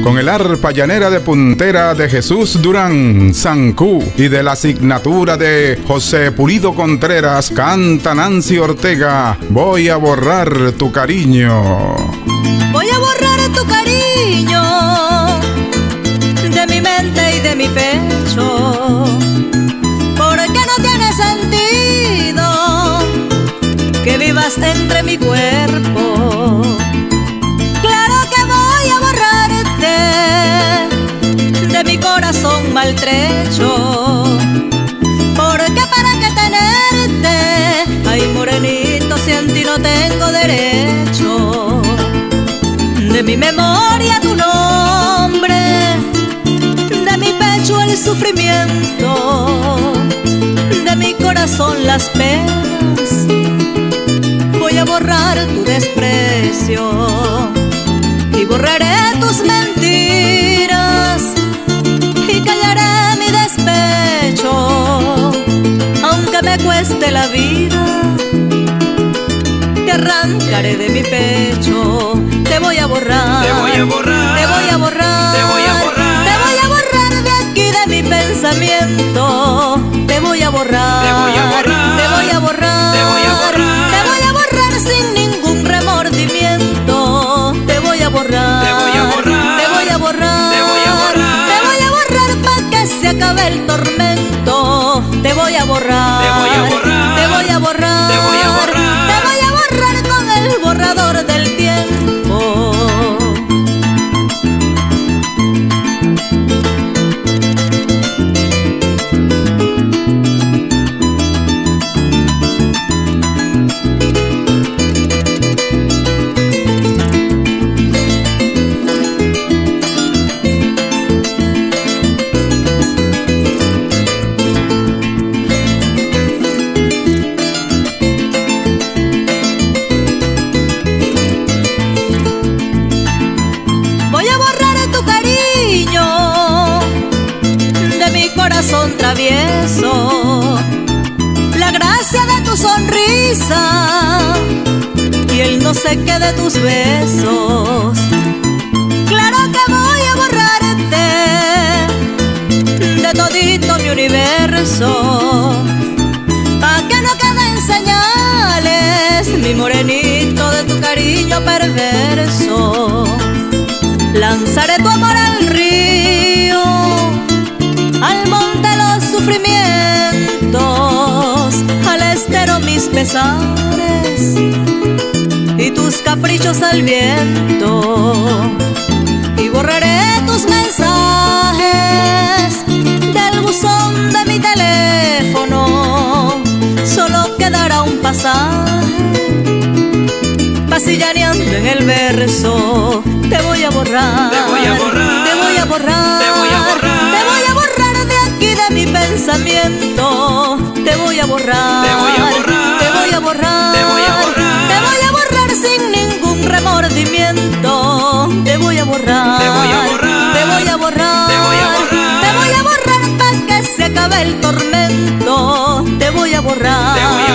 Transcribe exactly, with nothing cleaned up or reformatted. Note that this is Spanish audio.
con el arpa llanera de puntera de Jesús Durán Sancú y de la asignatura de José Pulido Contreras, canta Nancy Ortega, Voy a borrar tu cariño. Voy a borrar tu cariño de mi mente y de mi pecho, porque no tiene sentido que vivas entre mi cuerpo. Claro que voy a borrarte de mi corazón maltrecho, porque para qué tenerte, ay morenito, si en ti no tengo derecho. De mi memoria tu nombre, de mi pecho el sufrimiento, de mi corazón las penas. Voy a borrar tu desprecio y borraré tus mentiras y callaré mi despecho, aunque me cueste la vida. Te arrancaré de mi pecho, te voy a borrar, te voy a borrar, te voy a borrar, te voy a borrar, te voy a borrar de aquí de mi pensamiento. Te voy a borrar, te voy a borrar, te voy a borrar, te voy a borrar, te voy a borrar sin ningún remordimiento. Te voy a borrar, te voy a borrar, te voy a borrar, te voy a borrar, te voy a borrar para que se acabe el tormento. Te voy a borrar, te voy a borrar, te voy a borrar, te voy a borrar, te voy a borrar con el borrador del tiempo. Corazón travieso, la gracia de tu sonrisa y el no sé qué de tus besos. Claro que voy a borrarte de todito mi universo, pa' que no queden señales, mi morenito, de tu cariño perverso. Lanzaré tu amor al río, al monte los sufrimientos, al estero mis pesares y tus caprichos al viento. Y borraré tus mensajes del buzón de mi teléfono, solo quedará un pasaje pasillaneando en el verso. Te voy a borrar, te voy a borrar, te voy a borrar, te voy a borrar, te voy a borrar de aquí de mi pensamiento. Te voy a borrar, te voy a borrar, te voy a borrar, te voy a borrar, te voy a borrar sin ningún remordimiento. Te voy a borrar, te voy a borrar, te voy a borrar, te voy a borrar, te voy a borrar para que se acabe el tormento. Te voy a borrar, te voy a